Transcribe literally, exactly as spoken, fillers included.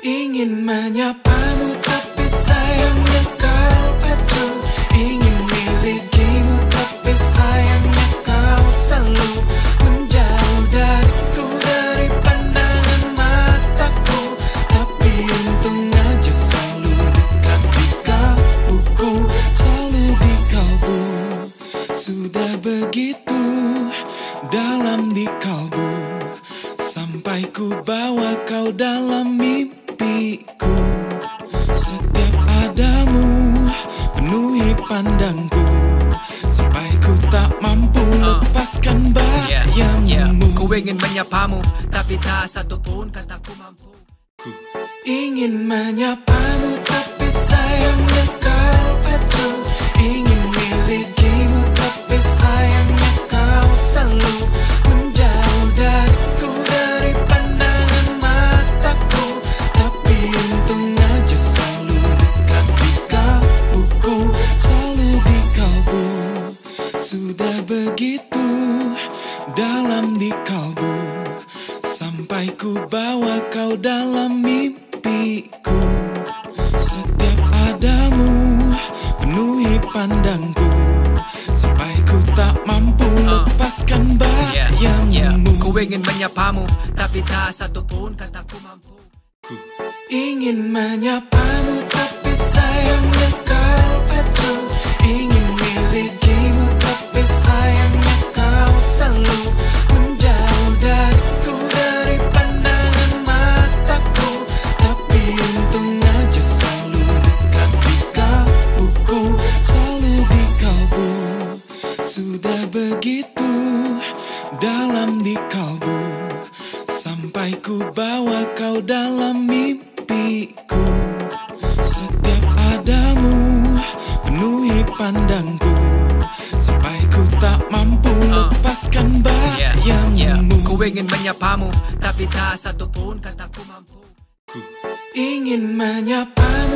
Ingin menyapamu tapi sayangnya kau acuh. Ingin milikimu tapi sayangnya kau selalu menjauh dariku, dari pandangan mataku. Tapi untung aja selalu dekat di kalbuku, selalu di kalbu. Sudah begitu dalam di kalbu, sampai ku bawa kau dalam mimpiku. Setiap adamu penuhi pandangku, sampai ku tak mampu lepaskan bayangmu. yeah, yeah. Ku ingin menyapamu, tapi tak satu pun kataku mampu. Ku ingin menyapamu, tapi sayangnya kau acuh. Ingin milikimu, tapi sayangnya kau selalu menjauh dariku, dari pandangan mataku. Tapi untung aja selalu dekat di kalbuku, selalu di kalbu. Sudah begitu dalam di kalbu, sampai ku bawa kau dalam mimpiku. Setiap adamu penuhi pandangku, sampai ku tak mampu lepaskan bayangmu. yeah, yeah. Ku ingin menyapamu, tapi tak satu pun kataku mampu. Ku ingin menyapamu, tapi sayangnya kau acuh. Ingin milikimu, tapi sayangnya kau selalu menjauh dariku, dari pandangan mataku. Tapi untung aja selalu dekat di kalbuku, selalu di kalbu. Sudah begitu dalam di kalbu, sampai ku bawa kau dalam mimpiku. Setiap adamu penuhi pandangku, sampai ku tak mampu lepaskan bayangmu. yeah, yeah. Ku ingin menyapamu, tapi tak satu pun kataku mampu. Ku ingin menyapamu,